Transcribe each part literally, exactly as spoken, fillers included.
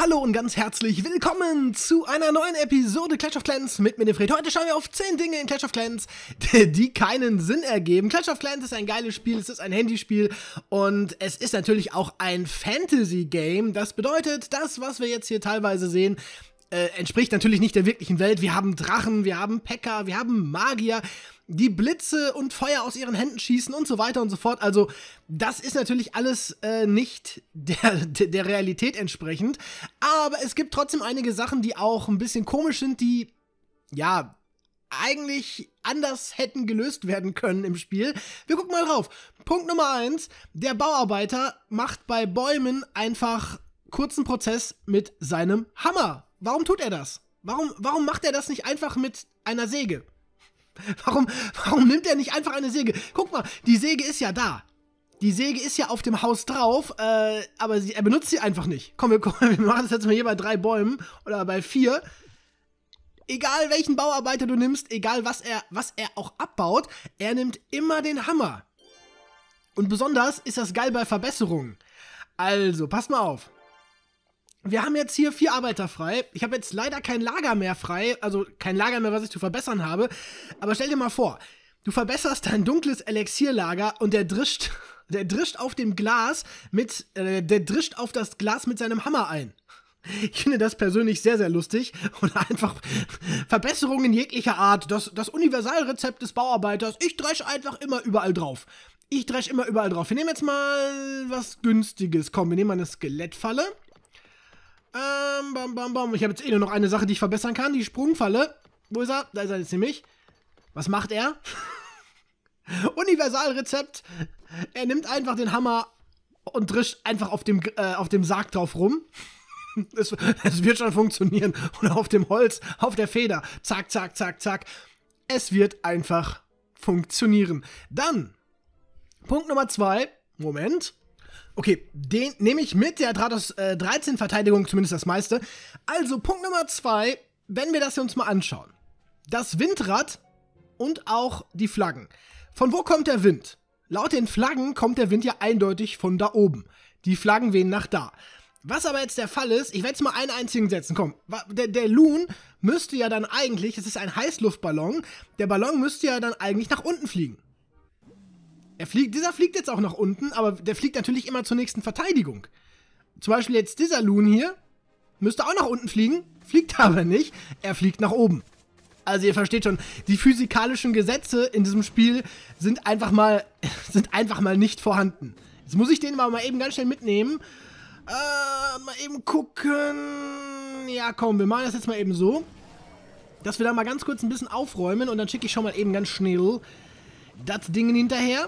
Hallo und ganz herzlich willkommen zu einer neuen Episode Clash of Clans mit mir, dem Fred. Heute schauen wir auf zehn Dinge in Clash of Clans, die keinen Sinn ergeben. Clash of Clans ist ein geiles Spiel, es ist ein Handyspiel und es ist natürlich auch ein Fantasy-Game. Das bedeutet, das, was wir jetzt hier teilweise sehen, äh, entspricht natürlich nicht der wirklichen Welt. Wir haben Drachen, wir haben P.E.K.K.A., wir haben Magier, die Blitze und Feuer aus ihren Händen schießen und so weiter und so fort. Also das ist natürlich alles äh, nicht der, der, der Realität entsprechend. Aber es gibt trotzdem einige Sachen, die auch ein bisschen komisch sind, die, ja, eigentlich anders hätten gelöst werden können im Spiel. Wir gucken mal drauf. Punkt Nummer eins. Der Bauarbeiter macht bei Bäumen einfach kurzen Prozess mit seinem Hammer. Warum tut er das? Warum, warum macht er das nicht einfach mit einer Säge? Warum, warum nimmt er nicht einfach eine Säge? Guck mal, die Säge ist ja da. Die Säge ist ja auf dem Haus drauf, äh, aber sie, er benutzt sie einfach nicht. Komm, wir, komm, wir machen das jetzt mal hier bei drei Bäumen oder bei vier. Egal welchen Bauarbeiter du nimmst, egal was er, was er auch abbaut, er nimmt immer den Hammer. Und besonders ist das geil bei Verbesserungen. Also, pass mal auf. Wir haben jetzt hier vier Arbeiter frei. Ich habe jetzt leider kein Lager mehr frei, also kein Lager mehr, was ich zu verbessern habe. Aber stell dir mal vor, du verbesserst dein dunkles Elixierlager und der drischt, der drischt auf dem Glas mit, äh, der drischt auf das Glas mit seinem Hammer ein. Ich finde das persönlich sehr, sehr lustig und einfach Verbesserungen jeglicher Art. Das, das Universalrezept des Bauarbeiters. Ich dresche einfach immer überall drauf. Ich dresche immer überall drauf. Wir nehmen jetzt mal was Günstiges. Komm, wir nehmen mal eine Skelettfalle. Ähm, bam, bam, bam. Ich habe jetzt eh nur noch eine Sache, die ich verbessern kann. Die Sprungfalle. Wo ist er? Da ist er jetzt nämlich. Was macht er? Universalrezept. Er nimmt einfach den Hammer und drischt einfach auf dem, äh, auf dem Sarg drauf rum. Es, es wird schon funktionieren. Oder auf dem Holz, auf der Feder. Zack, zack, zack, zack. Es wird einfach funktionieren. Dann, Punkt Nummer zwei. Moment. Okay, den nehme ich mit, der hat Rados äh, dreizehn Verteidigung, zumindest das meiste. Also, Punkt Nummer zwei, wenn wir das hier uns mal anschauen. Das Windrad und auch die Flaggen. Von wo kommt der Wind? Laut den Flaggen kommt der Wind ja eindeutig von da oben. Die Flaggen wehen nach da. Was aber jetzt der Fall ist, ich werde jetzt mal einen einzigen setzen, komm. Der, der Loon müsste ja dann eigentlich, es ist ein Heißluftballon, der Ballon müsste ja dann eigentlich nach unten fliegen. Er fliegt, dieser fliegt jetzt auch nach unten, aber der fliegt natürlich immer zur nächsten Verteidigung. Zum Beispiel jetzt dieser Loon hier müsste auch nach unten fliegen, fliegt aber nicht, er fliegt nach oben. Also ihr versteht schon, die physikalischen Gesetze in diesem Spiel sind einfach mal, sind einfach mal nicht vorhanden. Jetzt muss ich den mal, mal eben ganz schnell mitnehmen. Äh, mal eben gucken. Ja komm, wir machen das jetzt mal eben so, dass wir da mal ganz kurz ein bisschen aufräumen und dann schicke ich schon mal eben ganz schnell das Ding hinterher.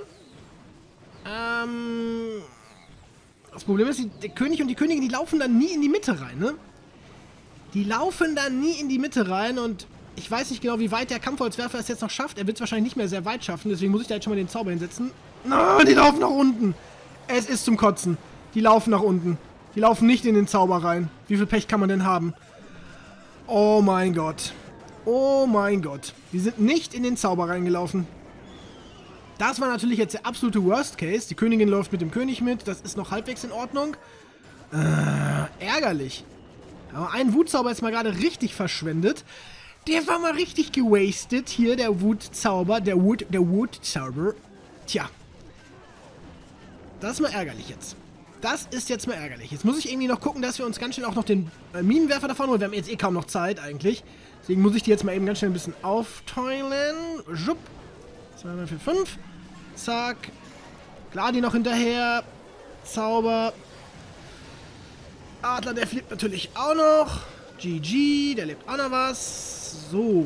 Ähm, das Problem ist, die, der König und die Königin, die laufen dann nie in die Mitte rein, ne? Die laufen dann nie in die Mitte rein und ich weiß nicht genau, wie weit der Kampfholzwerfer es jetzt noch schafft. Er wird es wahrscheinlich nicht mehr sehr weit schaffen, deswegen muss ich da jetzt schon mal den Zauber hinsetzen. Na, die laufen nach unten. Es ist zum Kotzen. Die laufen nach unten. Die laufen nicht in den Zauber rein. Wie viel Pech kann man denn haben? Oh mein Gott. Oh mein Gott. Die sind nicht in den Zauber reingelaufen. Das war natürlich jetzt der absolute Worst Case. Die Königin läuft mit dem König mit. Das ist noch halbwegs in Ordnung. Äh, ärgerlich. Aber ein Wutzauber ist mal gerade richtig verschwendet. Der war mal richtig gewastet. Hier, der Wutzauber. Der Wut, der Wutzauber. Tja. Das ist mal ärgerlich jetzt. Das ist jetzt mal ärgerlich. Jetzt muss ich irgendwie noch gucken, dass wir uns ganz schnell auch noch den äh, Minenwerfer davon holen. Wir haben jetzt eh kaum noch Zeit eigentlich. Deswegen muss ich die jetzt mal eben ganz schnell ein bisschen aufteilen. Schupp. zwei, drei, vier, fünf. Zack. Klar, die noch hinterher. Zauber. Adler, der fliegt natürlich auch noch. G G, der lebt auch noch was. So.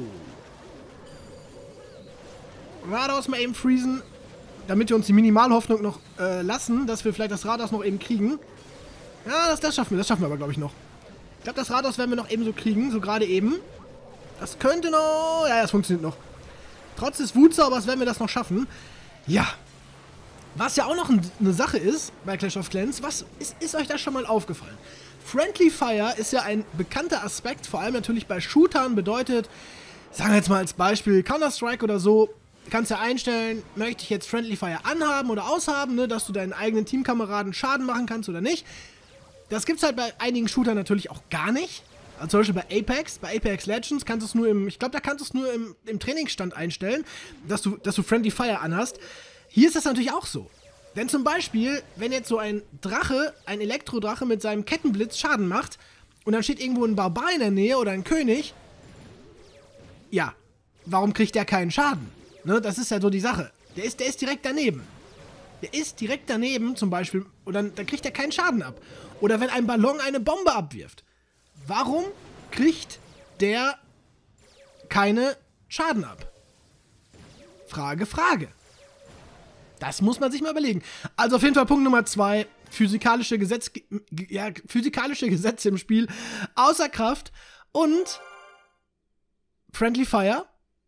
Rathaus mal eben freezen. Damit wir uns die Minimalhoffnung noch äh, lassen, dass wir vielleicht das Rathaus noch eben kriegen. Ja, das, das schaffen wir. Das schaffen wir aber, glaube ich, noch. Ich glaube, das Rathaus werden wir noch eben so kriegen. So gerade eben. Das könnte noch... Ja, das funktioniert noch. Trotz des Wutzaubers werden wir das noch schaffen. Ja. Was ja auch noch eine Sache ist bei Clash of Clans, was ist, ist euch das schon mal aufgefallen? Friendly Fire ist ja ein bekannter Aspekt, vor allem natürlich bei Shootern, bedeutet, sagen wir jetzt mal als Beispiel Counter-Strike oder so, kannst ja einstellen, möchte ich jetzt Friendly Fire anhaben oder aushaben, ne, dass du deinen eigenen Teamkameraden Schaden machen kannst oder nicht. Das gibt's halt bei einigen Shootern natürlich auch gar nicht. Also zum Beispiel bei Apex, bei Apex Legends kannst du es nur im, ich glaube, da kannst du es nur im, im Trainingsstand einstellen, dass du, dass du Friendly Fire anhast. Hier ist das natürlich auch so. Denn zum Beispiel, wenn jetzt so ein Drache, ein Elektrodrache mit seinem Kettenblitz Schaden macht und dann steht irgendwo ein Barbar in der Nähe oder ein König, ja, warum kriegt der keinen Schaden? Ne, das ist ja so die Sache. Der ist, der ist direkt daneben. Der ist direkt daneben zum Beispiel und dann, dann kriegt er keinen Schaden ab. Oder wenn ein Ballon eine Bombe abwirft. Warum kriegt der keine Schaden ab? Frage, Frage. Das muss man sich mal überlegen. Also auf jeden Fall Punkt Nummer zwei. Physikalische, Gesetz, ja, physikalische Gesetze im Spiel außer Kraft und Friendly Fire.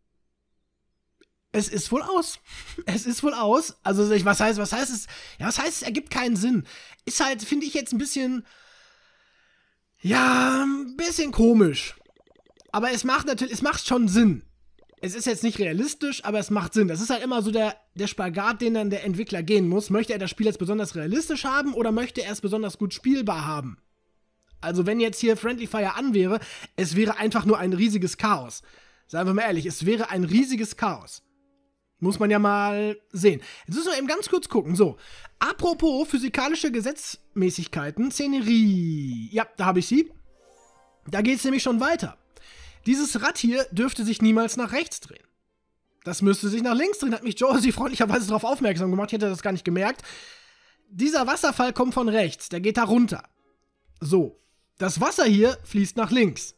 Es ist wohl aus. Es ist wohl aus. Also, was heißt, was heißt es? Ja, was heißt es? Ergibt keinen Sinn. Ist halt, finde ich jetzt ein bisschen, ja, ein bisschen komisch. Aber es macht natürlich, es macht schon Sinn. Es ist jetzt nicht realistisch, aber es macht Sinn. Das ist halt immer so der, der Spagat, den dann der Entwickler gehen muss. Möchte er das Spiel jetzt besonders realistisch haben oder möchte er es besonders gut spielbar haben? Also, wenn jetzt hier Friendly Fire an wäre, es wäre einfach nur ein riesiges Chaos. Seien wir mal ehrlich, es wäre ein riesiges Chaos. Muss man ja mal sehen. Jetzt müssen wir eben ganz kurz gucken. So, apropos physikalische Gesetzmäßigkeiten, Szenerie. Ja, da habe ich sie. Da geht es nämlich schon weiter. Dieses Rad hier dürfte sich niemals nach rechts drehen. Das müsste sich nach links drehen, hat mich Josie freundlicherweise darauf aufmerksam gemacht. Ich hätte das gar nicht gemerkt. Dieser Wasserfall kommt von rechts, der geht da runter. So, das Wasser hier fließt nach links.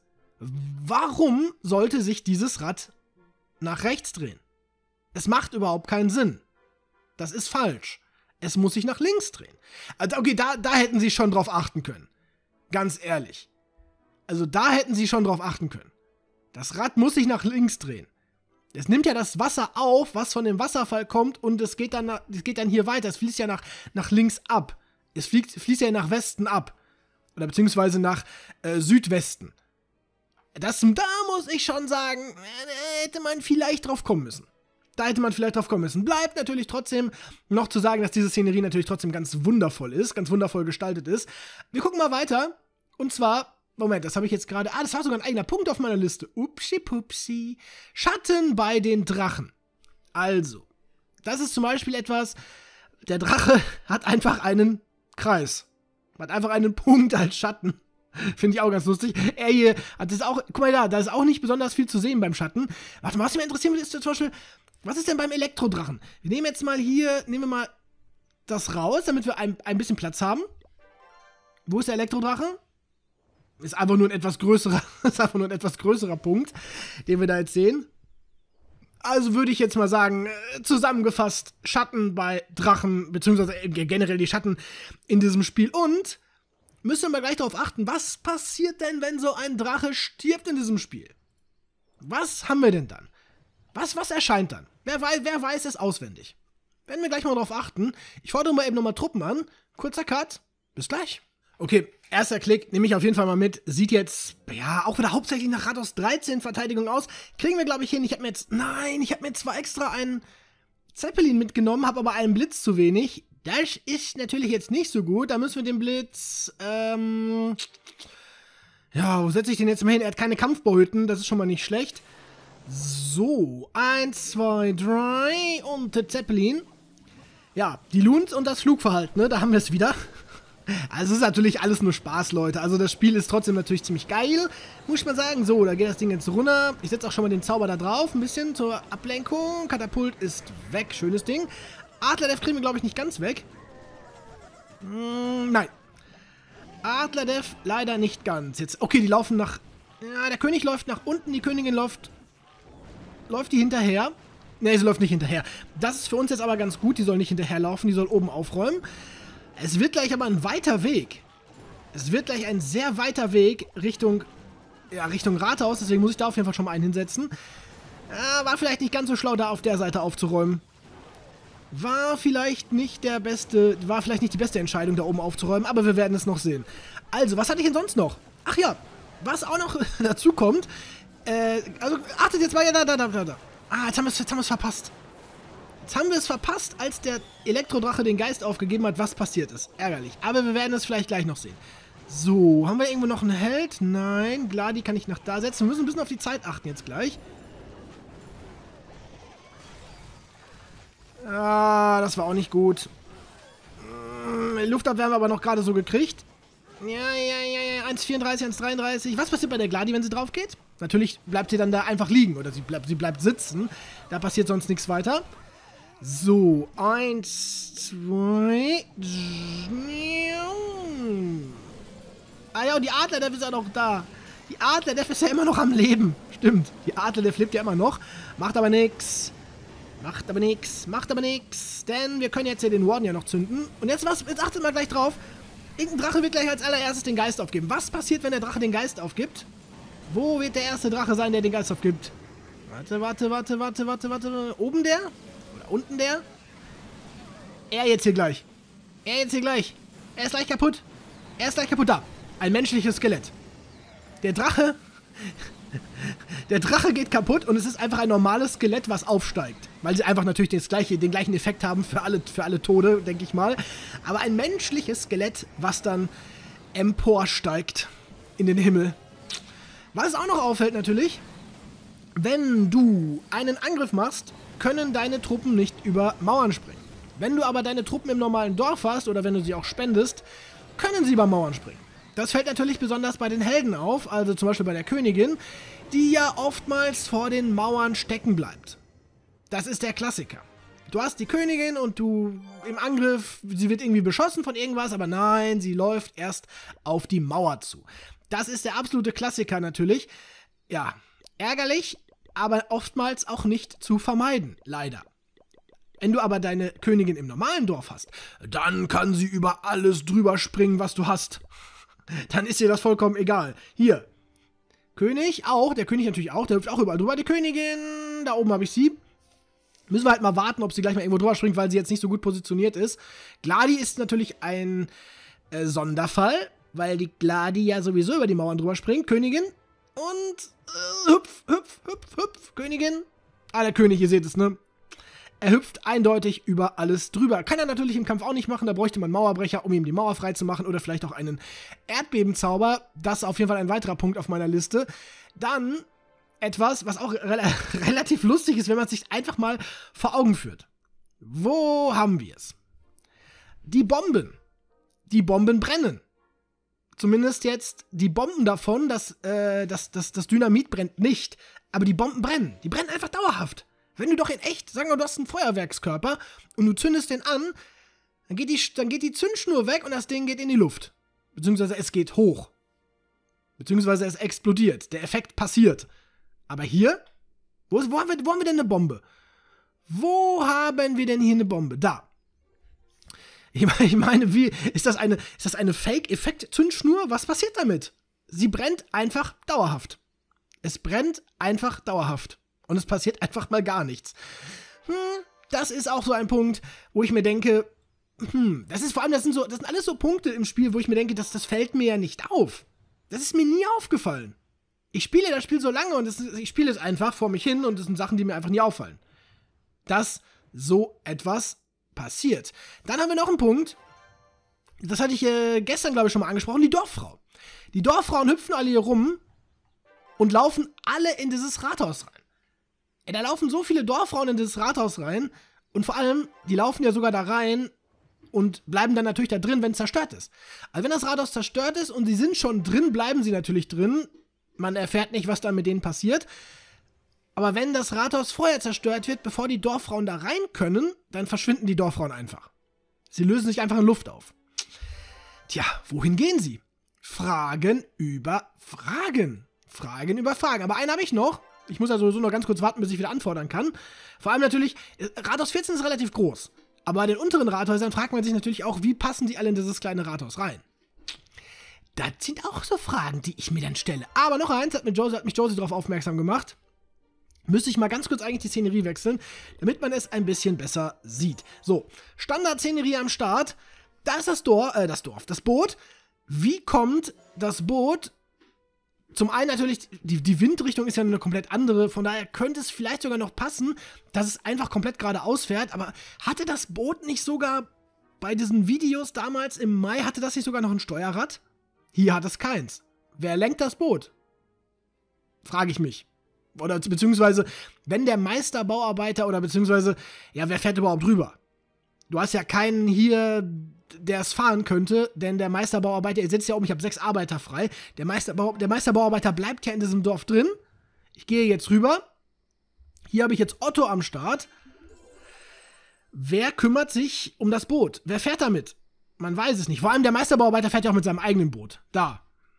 Warum sollte sich dieses Rad nach rechts drehen? Es macht überhaupt keinen Sinn. Das ist falsch. Es muss sich nach links drehen. Also okay, da, da hätten sie schon drauf achten können. Ganz ehrlich. Also da hätten sie schon drauf achten können. Das Rad muss sich nach links drehen. Es nimmt ja das Wasser auf, was von dem Wasserfall kommt, und es geht dann, nach, es geht dann hier weiter. Es fließt ja nach, nach links ab. Es fliegt, fließt ja nach Westen ab. Oder beziehungsweise nach äh, Südwesten. Das, da muss ich schon sagen, äh, hätte man vielleicht drauf kommen müssen. Da hätte man vielleicht drauf kommen müssen. Bleibt natürlich trotzdem noch zu sagen, dass diese Szenerie natürlich trotzdem ganz wundervoll ist, ganz wundervoll gestaltet ist. Wir gucken mal weiter. Und zwar, Moment, das habe ich jetzt gerade, ah, das war sogar ein eigener Punkt auf meiner Liste. Upsi pupsi. Schatten bei den Drachen. Also, das ist zum Beispiel etwas, der Drache hat einfach einen Kreis. Hat einfach einen Punkt als Schatten. Finde ich auch ganz lustig. Er hier hat das auch, guck mal da, da ist auch nicht besonders viel zu sehen beim Schatten. Warte mal, was mich interessieren würde, ist zum Beispiel, was ist denn beim Elektrodrachen? Wir nehmen jetzt mal hier, nehmen wir mal das raus, damit wir ein, ein bisschen Platz haben. Wo ist der Elektrodrache? Ist einfach nur ein etwas größerer, ist einfach nur ein etwas größerer Punkt, den wir da jetzt sehen. Also würde ich jetzt mal sagen, zusammengefasst, Schatten bei Drachen, beziehungsweise generell die Schatten in diesem Spiel. Und müssen wir mal gleich darauf achten, was passiert denn, wenn so ein Drache stirbt in diesem Spiel? Was haben wir denn dann? Was, was erscheint dann? Wer weiß, wer weiß es auswendig? Werden wir gleich mal darauf achten. Ich fordere mal eben nochmal Truppen an. Kurzer Cut. Bis gleich. Okay, erster Klick, nehme ich auf jeden Fall mal mit. Sieht jetzt, ja, auch wieder hauptsächlich nach Rathaus dreizehn Verteidigung aus. Kriegen wir, glaube ich, hin. Ich habe mir jetzt, nein, ich habe mir zwar extra einen Zeppelin mitgenommen, habe aber einen Blitz zu wenig. Das ist natürlich jetzt nicht so gut. Da müssen wir den Blitz, ähm, ja, wo setze ich den jetzt mal hin? Er hat keine Kampfbauhütten, das ist schon mal nicht schlecht. So, eins, zwei, drei und der Zeppelin. Ja, die Loons und das Flugverhalten, ne, da haben wir es wieder. Also es ist natürlich alles nur Spaß, Leute. Also das Spiel ist trotzdem natürlich ziemlich geil, muss ich mal sagen. So, da geht das Ding jetzt runter. Ich setze auch schon mal den Zauber da drauf, ein bisschen zur Ablenkung. Katapult ist weg, schönes Ding. Adlerdev kriegen wir, glaube ich, nicht ganz weg. Hm, nein. Adlerdev leider nicht ganz. Jetzt, okay, die laufen nach... Ja, der König läuft nach unten, die Königin läuft... Läuft die hinterher? Ne, sie läuft nicht hinterher. Das ist für uns jetzt aber ganz gut. Die soll nicht hinterherlaufen, die soll oben aufräumen. Es wird gleich aber ein weiter Weg. Es wird gleich ein sehr weiter Weg Richtung, ja, Richtung Rathaus. Deswegen muss ich da auf jeden Fall schon mal einen hinsetzen. Äh, war vielleicht nicht ganz so schlau, da auf der Seite aufzuräumen. War vielleicht nicht der beste, war vielleicht nicht die beste Entscheidung, da oben aufzuräumen, aber wir werden es noch sehen. Also, was hatte ich denn sonst noch? Ach ja, was auch noch dazu kommt, äh, also, achtet jetzt mal, ja, da, da, da, da. Ah, jetzt haben wir es, jetzt haben wir es verpasst. Jetzt haben wir es verpasst, als der Elektrodrache den Geist aufgegeben hat, was passiert ist. Ärgerlich. Aber wir werden es vielleicht gleich noch sehen. So, haben wir irgendwo noch einen Held? Nein, Gladi kann ich nach da setzen. Wir müssen ein bisschen auf die Zeit achten jetzt gleich. Ah, das war auch nicht gut. Die Luftabwehr haben wir aber noch gerade so gekriegt. Ja, ja, ja, ja. eins vierunddreißig, eins dreiunddreißig. Was passiert bei der Gladi, wenn sie drauf geht? Natürlich bleibt sie dann da einfach liegen. Oder sie bleibt, sie bleibt sitzen. Da passiert sonst nichts weiter. So, eins, zwei. Ah ja, und die Adler, der ist ja noch da. Die Adler, der ist ja immer noch am Leben. Stimmt. Die Adler, der lebt ja immer noch. Macht aber nichts. Macht aber nichts. Macht aber nichts. Denn wir können jetzt hier den Warden ja noch zünden. Und jetzt, was, jetzt achtet mal gleich drauf. Irgendein Drache wird gleich als allererstes den Geist aufgeben. Was passiert, wenn der Drache den Geist aufgibt? Wo wird der erste Drache sein, der den Geist aufgibt? Warte, warte, warte, warte, warte, warte. Oben der? Oder unten der? Er jetzt hier gleich. Er jetzt hier gleich. Er ist gleich kaputt. Er ist gleich kaputt. Da. Ein menschliches Skelett. Der Drache... Der Drache geht kaputt und es ist einfach ein normales Skelett, was aufsteigt. Weil sie einfach natürlich das gleiche, den gleichen Effekt haben für alle, für alle Tode, denke ich mal. Aber ein menschliches Skelett, was dann emporsteigt in den Himmel. Was auch noch auffällt natürlich, wenn du einen Angriff machst, können deine Truppen nicht über Mauern springen. Wenn du aber deine Truppen im normalen Dorf hast oder wenn du sie auch spendest, können sie über Mauern springen. Das fällt natürlich besonders bei den Helden auf, also zum Beispiel bei der Königin, die ja oftmals vor den Mauern stecken bleibt. Das ist der Klassiker. Du hast die Königin und du im Angriff, sie wird irgendwie beschossen von irgendwas, aber nein, sie läuft erst auf die Mauer zu. Das ist der absolute Klassiker natürlich. Ja, ärgerlich, aber oftmals auch nicht zu vermeiden, leider. Wenn du aber deine Königin im normalen Dorf hast, dann kann sie über alles drüber springen, was du hast. Dann ist dir das vollkommen egal. Hier. König auch. Der König natürlich auch. Der hüpft auch überall drüber. Die Königin. Da oben habe ich sie. Müssen wir halt mal warten, ob sie gleich mal irgendwo drüber springt, weil sie jetzt nicht so gut positioniert ist. Gladi ist natürlich ein äh, Sonderfall, weil die Gladi ja sowieso über die Mauern drüber springt. Königin. Und äh, hüpf, hüpf, hüpf, hüpf. Königin. Ah, der König, ihr seht es, ne? Er hüpft eindeutig über alles drüber. Kann er natürlich im Kampf auch nicht machen, da bräuchte man Mauerbrecher, um ihm die Mauer frei zu machen oder vielleicht auch einen Erdbebenzauber. Das ist auf jeden Fall ein weiterer Punkt auf meiner Liste. Dann etwas, was auch re relativ lustig ist, wenn man es sich einfach mal vor Augen führt. Wo haben wir es? Die Bomben. Die Bomben brennen. Zumindest jetzt die Bomben davon, das, äh, das, das, das Dynamit brennt nicht, aber die Bomben brennen. Die brennen einfach dauerhaft. Wenn du doch in echt, sagen wir, du hast einen Feuerwerkskörper und du zündest den an, dann geht, die, dann geht die Zündschnur weg und das Ding geht in die Luft. Beziehungsweise es geht hoch. Beziehungsweise es explodiert. Der Effekt passiert. Aber hier, wo, ist, wo, haben wir, wo haben wir denn eine Bombe? Wo haben wir denn hier eine Bombe? Da. Ich meine, wie, ist das eine, ist das eine Fake-Effekt-Zündschnur? Was passiert damit? Sie brennt einfach dauerhaft. Es brennt einfach dauerhaft. Und es passiert einfach mal gar nichts. Hm, das ist auch so ein Punkt, wo ich mir denke, hm, das ist vor allem, das sind, so, das sind alles so Punkte im Spiel, wo ich mir denke, das, das fällt mir ja nicht auf. Das ist mir nie aufgefallen. Ich spiele das Spiel so lange und das, ich spiele es einfach vor mich hin und das sind Sachen, die mir einfach nie auffallen. Dass so etwas passiert. Dann haben wir noch einen Punkt, das hatte ich äh, gestern, glaube ich, schon mal angesprochen, die Dorffrau. Die Dorffrauen hüpfen alle hier rum und laufen alle in dieses Rathaus rein. Da laufen so viele Dorffrauen in dieses Rathaus rein und vor allem, die laufen ja sogar da rein und bleiben dann natürlich da drin, wenn es zerstört ist. Also wenn das Rathaus zerstört ist und sie sind schon drin, bleiben sie natürlich drin. Man erfährt nicht, was dann mit denen passiert. Aber wenn das Rathaus vorher zerstört wird, bevor die Dorffrauen da rein können, dann verschwinden die Dorffrauen einfach. Sie lösen sich einfach in Luft auf. Tja, wohin gehen sie? Fragen über Fragen. Fragen über Fragen. Aber einen habe ich noch. Ich muss also sowieso noch ganz kurz warten, bis ich wieder anfordern kann. Vor allem natürlich, Rathaus vierzehn ist relativ groß. Aber bei den unteren Rathäusern fragt man sich natürlich auch, wie passen die alle in dieses kleine Rathaus rein? Das sind auch so Fragen, die ich mir dann stelle. Aber noch eins, hat, mit Josie, hat mich Josie darauf aufmerksam gemacht. Müsste ich mal ganz kurz eigentlich die Szenerie wechseln, damit man es ein bisschen besser sieht. So, Standard-Szenerie am Start. Da ist das Dorf, äh, das Dorf, das Boot. Wie kommt das Boot... Zum einen natürlich, die, die Windrichtung ist ja eine komplett andere, von daher könnte es vielleicht sogar noch passen, dass es einfach komplett geradeaus fährt, aber hatte das Boot nicht sogar bei diesen Videos damals im Mai, hatte das nicht sogar noch ein Steuerrad? Hier hat es keins. Wer lenkt das Boot? Frage ich mich. Oder beziehungsweise, wenn der Meisterbauarbeiter oder beziehungsweise, ja, wer fährt überhaupt drüber? Du hast ja keinen hier, der es fahren könnte, denn der Meisterbauarbeiter, ihr seht ja oben, ich habe sechs Arbeiter frei. Der, Meisterbau, der Meisterbauarbeiter bleibt ja in diesem Dorf drin. Ich gehe jetzt rüber. Hier habe ich jetzt Otto am Start. Wer kümmert sich um das Boot? Wer fährt damit? Man weiß es nicht. Vor allem der Meisterbauarbeiter fährt ja auch mit seinem eigenen Boot. Da.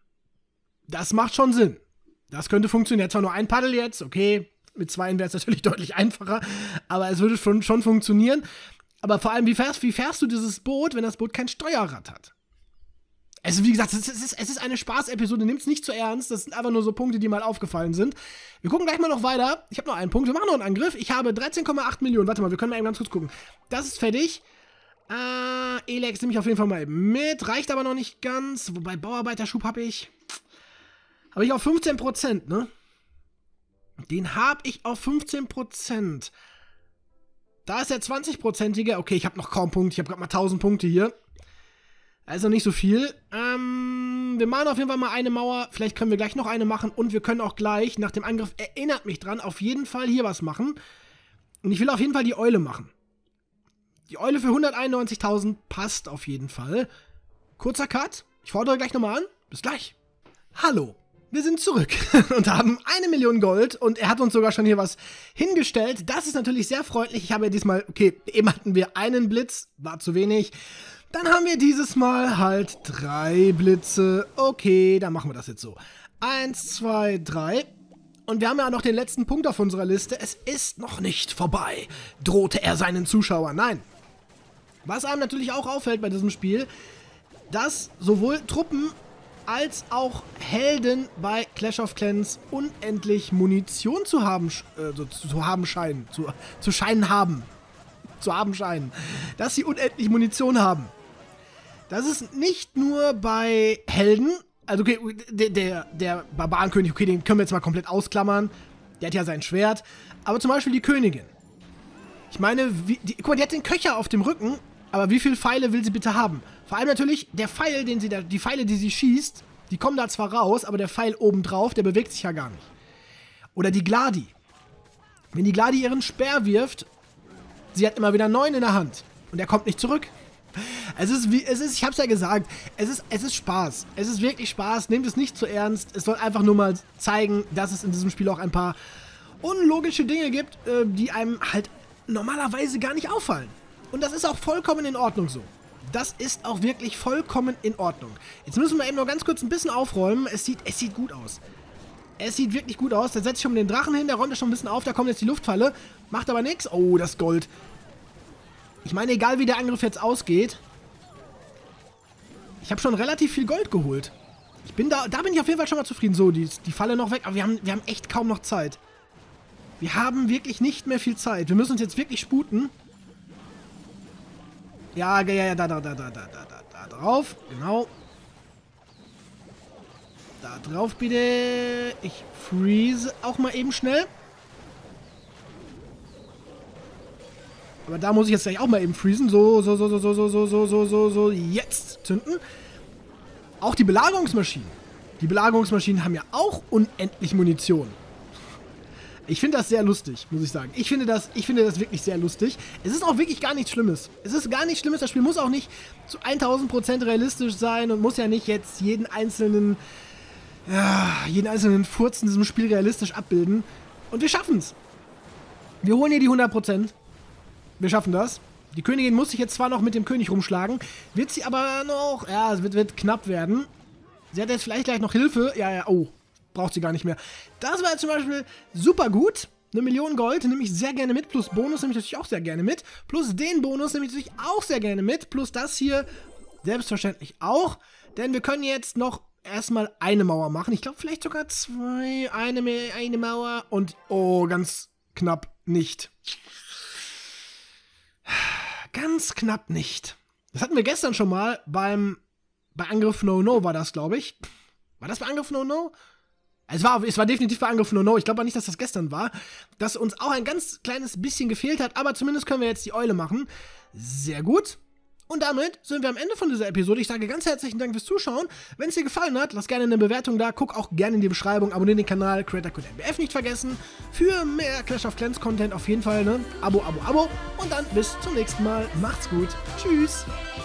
Das macht schon Sinn. Das könnte funktionieren. Zwar nur ein Paddel jetzt, okay. Mit zweien wäre es natürlich deutlich einfacher. Aber es würde schon, schon funktionieren. Aber vor allem, wie fährst, wie fährst du dieses Boot, wenn das Boot kein Steuerrad hat? Also, wie gesagt, es ist, es ist eine Spaßepisode. Nehmt es nicht zu ernst. Das sind einfach nur so Punkte, die mal aufgefallen sind. Wir gucken gleich mal noch weiter. Ich habe noch einen Punkt. Wir machen noch einen Angriff. Ich habe dreizehn Komma acht Millionen. Warte mal, wir können mal eben ganz kurz gucken. Das ist fertig. Äh, Elex nehme ich auf jeden Fall mal eben mit. Reicht aber noch nicht ganz. Wobei Bauarbeiterschub habe ich. Habe ich auf fünfzehn Prozent, ne? Den habe ich auf fünfzehn Prozent. Da ist der zwanzig-prozentige. Okay, ich habe noch kaum Punkte. Ich habe gerade mal tausend Punkte hier. Also nicht so viel. Ähm, wir machen auf jeden Fall mal eine Mauer. Vielleicht können wir gleich noch eine machen. Und wir können auch gleich nach dem Angriff, erinnert mich dran, auf jeden Fall hier was machen. Und ich will auf jeden Fall die Eule machen. Die Eule für hunderteinundneunzigtausend passt auf jeden Fall. Kurzer Cut. Ich fordere gleich nochmal an. Bis gleich. Hallo. Wir sind zurück und haben eine Million Gold und er hat uns sogar schon hier was hingestellt. Das ist natürlich sehr freundlich. Ich habe ja diesmal, okay, eben hatten wir einen Blitz, war zu wenig. Dann haben wir dieses Mal halt drei Blitze. Okay, dann machen wir das jetzt so. Eins, zwei, drei. Und wir haben ja noch den letzten Punkt auf unserer Liste. Es ist noch nicht vorbei, drohte er seinen Zuschauern. Nein. Was einem natürlich auch auffällt bei diesem Spiel, dass sowohl Truppen als auch Helden bei Clash of Clans unendlich Munition zu haben, äh, zu, zu haben scheinen, zu, zu scheinen haben, zu haben scheinen, dass sie unendlich Munition haben. Das ist nicht nur bei Helden, also okay, der, der, der Barbarenkönig, okay, den können wir jetzt mal komplett ausklammern, der hat ja sein Schwert, aber zum Beispiel die Königin. Ich meine, wie, die, guck mal, die hat den Köcher auf dem Rücken, aber wie viele Pfeile will sie bitte haben? Vor allem natürlich, der Pfeil, den sie da, die Pfeile, die sie schießt, die kommen da zwar raus, aber der Pfeil obendrauf, der bewegt sich ja gar nicht. Oder die Gladi. Wenn die Gladi ihren Speer wirft, sie hat immer wieder neun in der Hand. Und er kommt nicht zurück. Es ist, wie, es ist, ich hab's ja gesagt, es ist, es ist Spaß. Es ist wirklich Spaß, nehmt es nicht zu ernst. Es soll einfach nur mal zeigen, dass es in diesem Spiel auch ein paar unlogische Dinge gibt, äh, die einem halt normalerweise gar nicht auffallen. Und das ist auch vollkommen in Ordnung so. Das ist auch wirklich vollkommen in Ordnung. Jetzt müssen wir eben noch ganz kurz ein bisschen aufräumen. Es sieht, es sieht gut aus. Es sieht wirklich gut aus. Da setze ich schon den Drachen hin, der räumt das schon ein bisschen auf. Da kommt jetzt die Luftfalle. Macht aber nichts. Oh, das Gold. Ich meine, egal wie der Angriff jetzt ausgeht. Ich habe schon relativ viel Gold geholt. Ich bin da, da bin ich auf jeden Fall schon mal zufrieden. So, die, die Falle noch weg. Aber wir haben, wir haben echt kaum noch Zeit. Wir haben wirklich nicht mehr viel Zeit. Wir müssen uns jetzt wirklich sputen. Ja, ja, ja, da, da, da, da, da, da, da drauf. Genau. Da drauf bitte. Ich freeze auch mal eben schnell. Aber da muss ich jetzt gleich auch mal eben freezen. So, so, so, so, so, so, so, so, so, so, so. Jetzt zünden. Auch die Belagerungsmaschinen. Die Belagerungsmaschinen haben ja auch unendlich Munition. Ich finde das sehr lustig, muss ich sagen. Ich finde das, ich finde das wirklich sehr lustig. Es ist auch wirklich gar nichts Schlimmes. Es ist gar nichts Schlimmes. Das Spiel muss auch nicht zu tausend Prozent realistisch sein und muss ja nicht jetzt jeden einzelnen, ja, jeden einzelnen Furz in diesem Spiel realistisch abbilden. Und wir schaffen es. Wir holen hier die hundert Prozent. Wir schaffen das. Die Königin muss sich jetzt zwar noch mit dem König rumschlagen, wird sie aber noch, ja, es wird, wird knapp werden. Sie hat jetzt vielleicht gleich noch Hilfe. Ja, ja, oh. Braucht sie gar nicht mehr. Das war jetzt zum Beispiel super gut. Eine Million Gold nehme ich sehr gerne mit. Plus Bonus nehme ich natürlich auch sehr gerne mit. Plus den Bonus nehme ich natürlich auch sehr gerne mit. Plus das hier selbstverständlich auch. Denn wir können jetzt noch erstmal eine Mauer machen. Ich glaube vielleicht sogar zwei. Eine, eine Mauer und oh, ganz knapp nicht. Ganz knapp nicht. Das hatten wir gestern schon mal beim bei Angriff No No war das, glaube ich. War das bei Angriff No No? Es war, es war definitiv bei Angriff No No. Ich glaube aber nicht, dass das gestern war. Dass uns auch ein ganz kleines bisschen gefehlt hat. Aber zumindest können wir jetzt die Eule machen. Sehr gut. Und damit sind wir am Ende von dieser Episode. Ich sage ganz herzlichen Dank fürs Zuschauen. Wenn es dir gefallen hat, lass gerne eine Bewertung da. Guck auch gerne in die Beschreibung. Abonniere den Kanal Creator Code N B F nicht vergessen. Für mehr Clash of Clans Content auf jeden Fall, ne? Abo, Abo, Abo. Und dann bis zum nächsten Mal. Macht's gut. Tschüss.